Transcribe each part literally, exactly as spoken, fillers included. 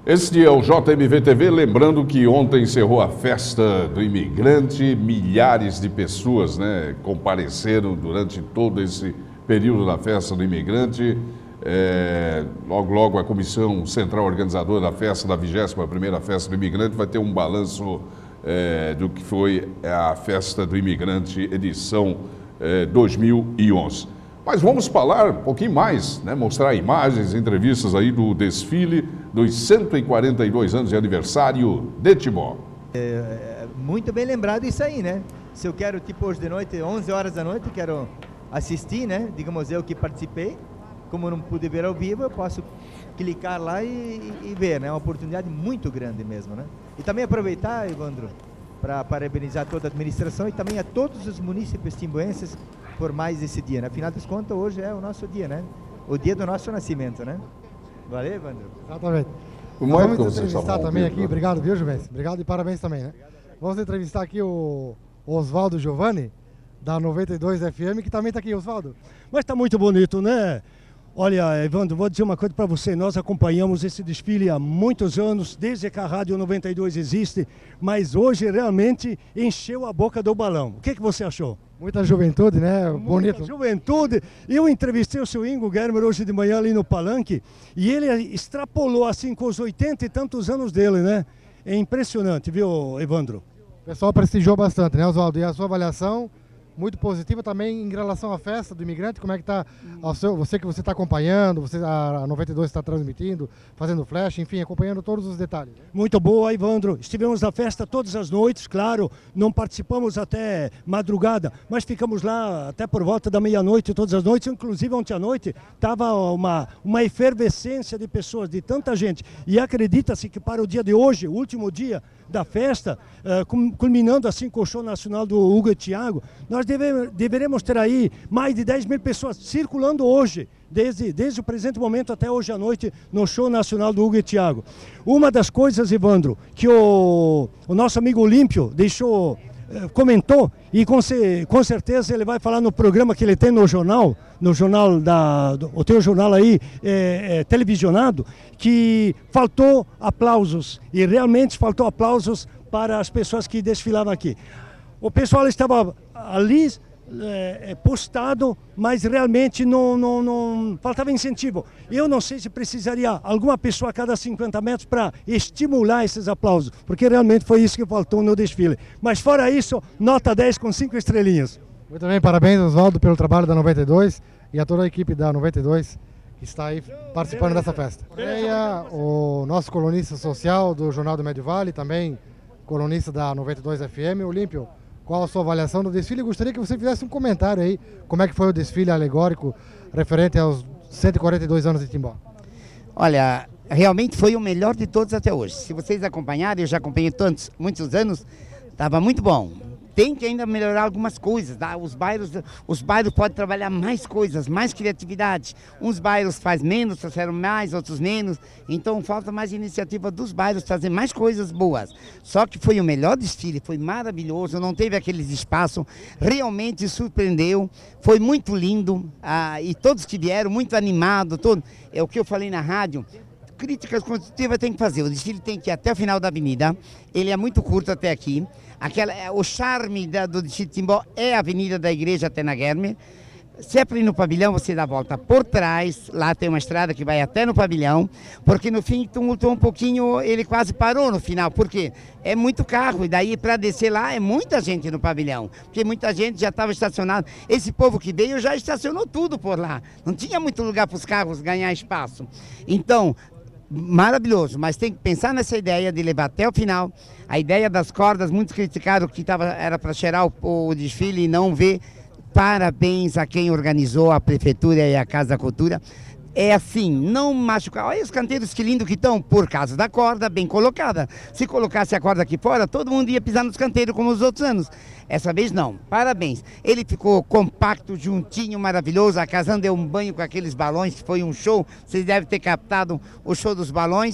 Este é o J M V T V, lembrando que ontem encerrou a festa do imigrante, milhares de pessoas, né, compareceram durante todo esse período da festa do imigrante. É, logo, logo a Comissão Central Organizadora da festa, da vigésima primeira festa do imigrante, vai ter um balanço é, do que foi a festa do imigrante edição é, dois mil e onze. Mas vamos falar um pouquinho mais, né? Mostrar imagens, entrevistas aí do desfile dos cento e quarenta e dois anos de aniversário de Timbó. É, muito bem lembrado isso aí, né? Se eu quero, tipo, hoje de noite, onze horas da noite, quero assistir, né? Digamos, eu que participei, como não pude ver ao vivo, eu posso clicar lá e, e ver, né? É uma oportunidade muito grande mesmo, né? E também aproveitar, Evandro, para parabenizar toda a administração e também a todos os munícipes timboenses por mais esse dia, né? Afinal das contas, hoje é o nosso dia, né? O dia do nosso nascimento, né? Valeu, Evandro? Exatamente. O Nós vamos entrevistar também aqui, né? Obrigado, viu, Juvencio? Obrigado e parabéns também, né? Vamos entrevistar aqui o Oswaldo Giovanni, da noventa e dois F M, que também está aqui, Oswaldo. Mas está muito bonito, né? Olha, Evandro, vou dizer uma coisa para você, nós acompanhamos esse desfile há muitos anos, desde que a Rádio noventa e dois existe, mas hoje realmente encheu a boca do balão. O que, que você achou? Muita juventude, né? Muita Bonito. juventude. Eu entrevistei o seu Ingo Germer hoje de manhã ali no Palanque e ele extrapolou assim com os oitenta e tantos anos dele, né? É impressionante, viu, Evandro? O pessoal prestigiou bastante, né, Oswaldo? E a sua avaliação muito positiva também em relação à festa do imigrante, como é que está, você que você está acompanhando, você, a noventa e dois está transmitindo, fazendo flash, enfim, acompanhando todos os detalhes. Né? Muito boa, Evandro. Estivemos na festa todas as noites, claro, não participamos até madrugada, mas ficamos lá até por volta da meia-noite, todas as noites, inclusive ontem à noite, estava uma, uma efervescência de pessoas, de tanta gente, e acredita-se que para o dia de hoje, o último dia da festa, uh, culminando assim com o show nacional do Hugo e Thiago, nós deve, deveremos ter aí mais de dez mil pessoas circulando hoje, desde, desde o presente momento até hoje à noite, no show nacional do Hugo e Thiago. Uma das coisas, Evandro, que o, o nosso amigo Olímpio deixou, uh, comentou, e com, se, com certeza ele vai falar no programa que ele tem no jornal, no jornal da, do, o teu jornal aí, é, é, televisionado, que faltou aplausos, e realmente faltou aplausos para as pessoas que desfilavam aqui. O pessoal estava ali é, postado, mas realmente não, não, não faltava incentivo. Eu não sei se precisaria alguma pessoa a cada cinquenta metros para estimular esses aplausos, porque realmente foi isso que faltou no desfile. Mas fora isso, nota dez com cinco estrelinhas. Muito bem, parabéns, Oswaldo, pelo trabalho da noventa e dois e a toda a equipe da noventa e dois que está aí participando dessa festa. Leia, o nosso colunista social do Jornal do Médio Vale, também colunista da noventa e dois F M, Olímpio, qual a sua avaliação do desfile? Eu gostaria que você fizesse um comentário aí, como é que foi o desfile alegórico referente aos cento e quarenta e dois anos de Timbó. Olha, realmente foi o melhor de todos até hoje. Se vocês acompanharem, eu já acompanhei tantos, muitos anos, estava muito bom. Tem que ainda melhorar algumas coisas, tá? Os bairros, os bairros podem trabalhar mais coisas, mais criatividade. Uns bairros fazem menos, trouxeram mais, outros menos. Então falta mais iniciativa dos bairros trazer mais coisas boas. Só que foi o melhor desfile, foi maravilhoso, não teve aqueles espaços, realmente surpreendeu, foi muito lindo. Ah, e todos que vieram, muito animados, todo, é o que eu falei na rádio. Críticas construtivas tem que fazer, o desfile tem que ir até o final da avenida, ele é muito curto até aqui. Aquela, o charme da, do desfile de Timbó é a avenida da igreja até na Guerme. Se é para ir no pavilhão, você dá a volta por trás, lá tem uma estrada que vai até no pavilhão, porque no fim tumultuou um pouquinho, ele quase parou no final, porque é muito carro, e daí para descer lá é muita gente no pavilhão, porque muita gente já estava estacionada. Esse povo que veio já estacionou tudo por lá, não tinha muito lugar para os carros ganhar espaço. Então, maravilhoso, mas tem que pensar nessa ideia de levar até o final. A ideia das cordas, muitos criticaram que tava, era para cheirar o, o desfile e não ver. Parabéns a quem organizou, a Prefeitura e a Casa da Cultura. É assim, não machucar. Olha os canteiros que lindo que estão, por causa da corda bem colocada. Se colocasse a corda aqui fora, todo mundo ia pisar nos canteiros como os outros anos. Essa vez não, parabéns. Ele ficou compacto, juntinho, maravilhoso. A Casam deu um banho com aqueles balões, que foi um show. Vocês devem ter captado o show dos balões.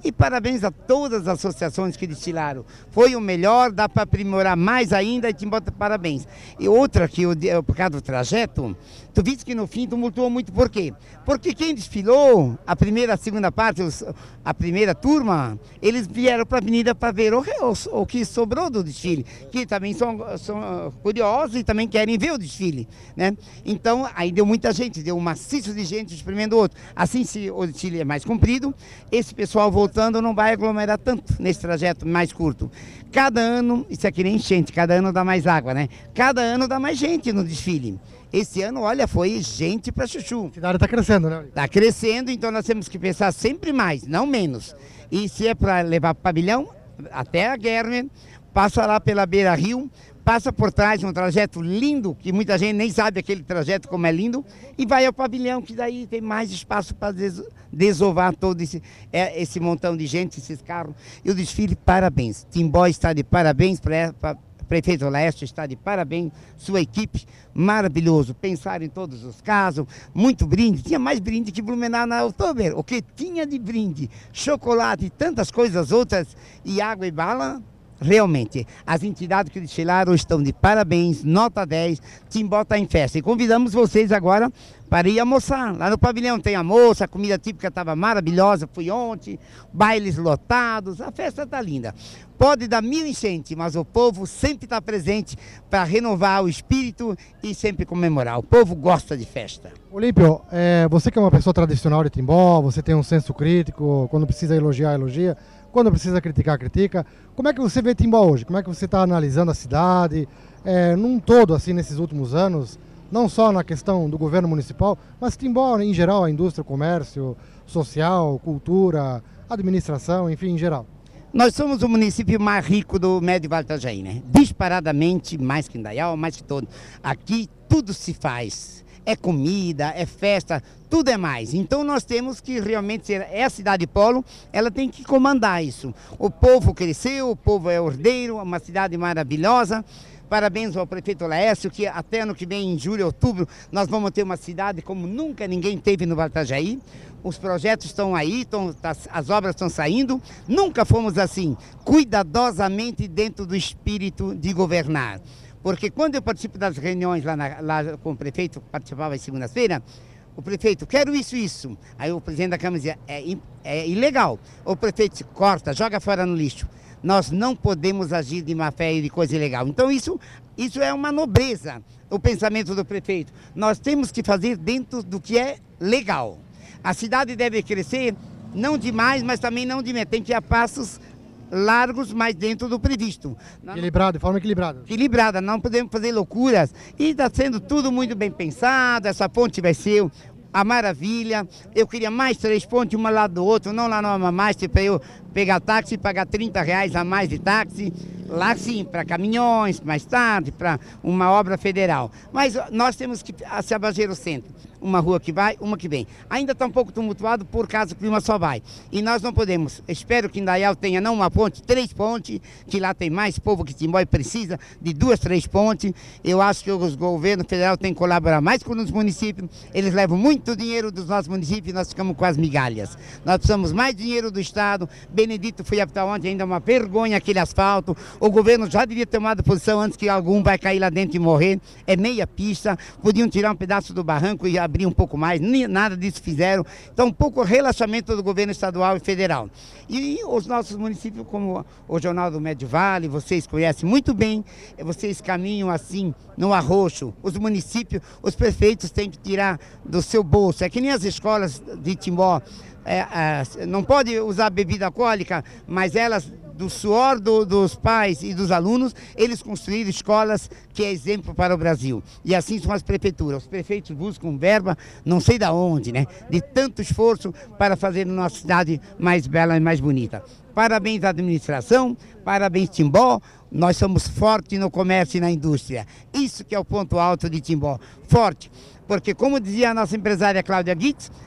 E parabéns a todas as associações que desfilaram. Foi o melhor, dá para aprimorar mais ainda e Timbó, parabéns. E outra que, eu, por causa do trajeto, tu viste que no fim tumultuou muito, por quê? Porque quem desfilou, a primeira, a segunda parte, os, a primeira turma, eles vieram para a avenida para ver o, o, o que sobrou do desfile, que também são, são curiosos e também querem ver o desfile, né? Então, aí deu muita gente, deu um maciço de gente espremendo o outro. Assim, se o desfile é mais comprido, esse pessoal voltando não vai aglomerar tanto nesse trajeto mais curto. Cada ano, isso aqui nem enchente, cada ano dá mais água, né? Cada ano dá mais gente no desfile. Esse ano, olha, foi gente para chuchu. A cidade está crescendo, né? Está crescendo, então nós temos que pensar sempre mais, não menos. E se é para levar para o pavilhão, até a Guerra, passa lá pela Beira Rio, passa por trás um trajeto lindo, que muita gente nem sabe aquele trajeto como é lindo, e vai ao pavilhão, que daí tem mais espaço para des desovar todo esse, é, esse montão de gente, esses carros. E o desfile, parabéns. Timbó está de parabéns para Prefeito Laércio, está de parabéns, sua equipe, maravilhoso, pensaram em todos os casos, muito brinde, tinha mais brinde que Blumenau na Outubro, o que tinha de brinde, chocolate e tantas coisas outras, e água e bala, realmente, as entidades que desfilaram estão de parabéns, nota dez, Timbó está em festa, e convidamos vocês agora para ir almoçar. Lá no pavilhão tem almoço, a comida típica estava maravilhosa, fui ontem, bailes lotados, a festa está linda. Pode dar mil enchentes, mas o povo sempre está presente para renovar o espírito e sempre comemorar. O povo gosta de festa. Olímpio, é, você que é uma pessoa tradicional de Timbó, você tem um senso crítico, quando precisa elogiar, elogia, quando precisa criticar, critica. Como é que você vê Timbó hoje? Como é que você está analisando a cidade, é, num todo, assim, nesses últimos anos? Não só na questão do governo municipal, mas Timbó em geral, a indústria, o comércio, social, cultura, administração, enfim, em geral. Nós somos o município mais rico do Médio Vale do Itajaí, né? Disparadamente, mais que Indaial, mais que todo. Aqui tudo se faz. É comida, é festa, tudo é mais. Então nós temos que realmente ser, é a cidade polo, ela tem que comandar isso. O povo cresceu, o povo é ordeiro, é uma cidade maravilhosa. Parabéns ao prefeito Laércio, que até ano que vem, em julho, outubro, nós vamos ter uma cidade como nunca ninguém teve no Vale do Itajaí. Os projetos estão aí, estão, as obras estão saindo. Nunca fomos assim, cuidadosamente dentro do espírito de governar. Porque quando eu participo das reuniões lá, na, lá com o prefeito, participava em segunda-feira, o prefeito, quero isso, isso. Aí o presidente da Câmara dizia, é, é ilegal. O prefeito corta, joga fora no lixo. Nós não podemos agir de má fé e de coisa ilegal. Então isso, isso é uma nobreza, o pensamento do prefeito. Nós temos que fazer dentro do que é legal. A cidade deve crescer, não demais, mas também não de menos. Tem que ir a passos largos, mas dentro do previsto. Equilibrado, de forma equilibrada. Equilibrada, não podemos fazer loucuras. E está sendo tudo muito bem pensado, essa ponte vai ser a maravilha. Eu queria mais três pontes, uma lá do outro, não lá no Amamástia, para eu pegar táxi e pagar trinta reais a mais de táxi. Lá sim, para caminhões, mais tarde, para uma obra federal. Mas nós temos que se abastecer o centro. Uma rua que vai, uma que vem. Ainda está um pouco tumultuado por causa que uma só vai. E nós não podemos. Espero que Indaial tenha não uma ponte, três pontes, que lá tem mais povo que Timbó precisa de duas, três pontes. Eu acho que os governos federais têm que colaborar mais com os municípios. Eles levam muito dinheiro dos nossos municípios e nós ficamos com as migalhas. Nós precisamos mais dinheiro do Estado. Benedito foi até ontem, ainda é uma vergonha aquele asfalto. O governo já devia ter tomado posição antes que algum vai cair lá dentro e morrer. É meia pista. Podiam tirar um pedaço do barranco e abrir um pouco mais, nem nada disso fizeram. Então, um pouco o relaxamento do governo estadual e federal. E os nossos municípios, como o Jornal do Médio Vale, vocês conhecem muito bem, vocês caminham assim, no arroxo. Os municípios, os prefeitos têm que tirar do seu bolso. É que nem as escolas de Timbó, é, é, não pode usar bebida alcoólica, mas elas, do suor do, dos pais e dos alunos, eles construíram escolas que é exemplo para o Brasil. E assim são as prefeituras. Os prefeitos buscam verba, não sei de onde, né? De tanto esforço para fazer a nossa cidade mais bela e mais bonita. Parabéns à administração, parabéns Timbó. Nós somos fortes no comércio e na indústria. Isso que é o ponto alto de Timbó. Forte. Porque, como dizia a nossa empresária Cláudia Guitz,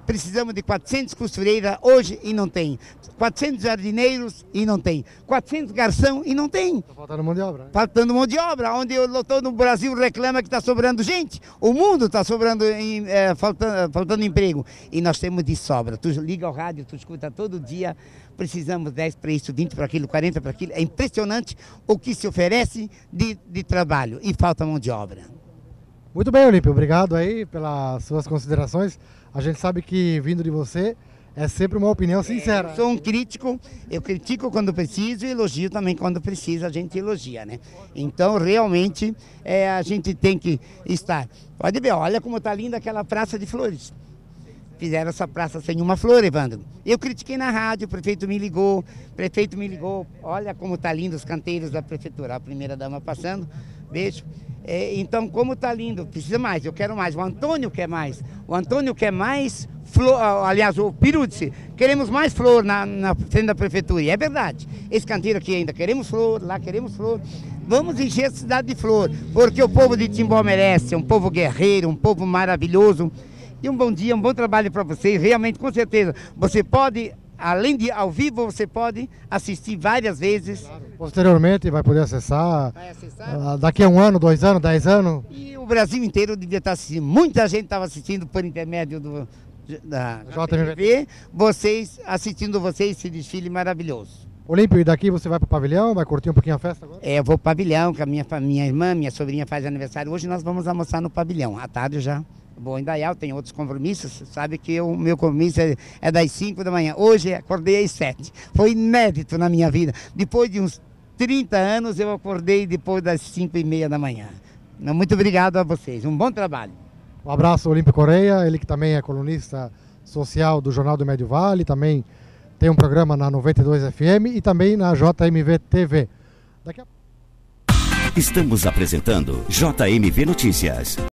Precisamos de quatrocentos costureiras hoje e não tem. quatrocentos jardineiros e não tem. quatrocentos garçom e não tem. Está faltando mão de obra. Né? Faltando mão de obra. Onde todo o Brasil reclama que está sobrando gente. O mundo está sobrando, em, é, faltando, faltando emprego. E nós temos de sobra. Tu liga ao rádio, tu escuta todo dia. Precisamos dez para isso, vinte para aquilo, quarenta para aquilo. É impressionante o que se oferece de, de trabalho. E falta mão de obra. Muito bem, Olímpio. Obrigado aí pelas suas considerações. A gente sabe que vindo de você é sempre uma opinião sincera. Eu sou um crítico, eu critico quando preciso e elogio também quando precisa, a gente elogia, né? Então, realmente, é, a gente tem que estar. Pode ver, olha como está linda aquela praça de flores. Fizeram essa praça sem uma flor, Evandro. Eu critiquei na rádio, o prefeito me ligou, o prefeito me ligou. Olha como está lindo os canteiros da prefeitura. A primeira dama passando, beijo. É, então, como está lindo, precisa mais, eu quero mais. O Antônio quer mais. O Antônio quer mais flor, aliás, o Pirucci, queremos mais flor na, na frente da prefeitura. E é verdade. Esse canteiro aqui ainda queremos flor, lá queremos flor. Vamos encher a cidade de flor, porque o povo de Timbó merece, é um povo guerreiro, um povo maravilhoso. E um bom dia, um bom trabalho para vocês. Realmente, com certeza, você pode, além de ao vivo, você pode assistir várias vezes. Claro. Posteriormente vai poder acessar, vai acessar uh, daqui a um ano, dois anos, dez anos. E o Brasil inteiro devia estar assistindo. Muita gente estava assistindo por intermédio do, da J M V. T V, vocês assistindo vocês esse desfile maravilhoso. Olímpio, e daqui você vai para o pavilhão, vai curtir um pouquinho a festa agora? É, eu vou para o pavilhão, com a minha, minha irmã, minha sobrinha faz aniversário. Hoje nós vamos almoçar no pavilhão, à tarde já. Bom, ainda eu tenho outros compromissos, sabe que o meu compromisso é, é das cinco da manhã. Hoje acordei às sete. Foi inédito na minha vida. Depois de uns trinta anos eu acordei depois das cinco e meia da manhã. Muito obrigado a vocês, um bom trabalho. Um abraço, Olímpio Correia, ele que também é colunista social do Jornal do Médio Vale, também tem um programa na noventa e dois F M e também na J M V T V. Daqui a... Estamos apresentando J M V Notícias.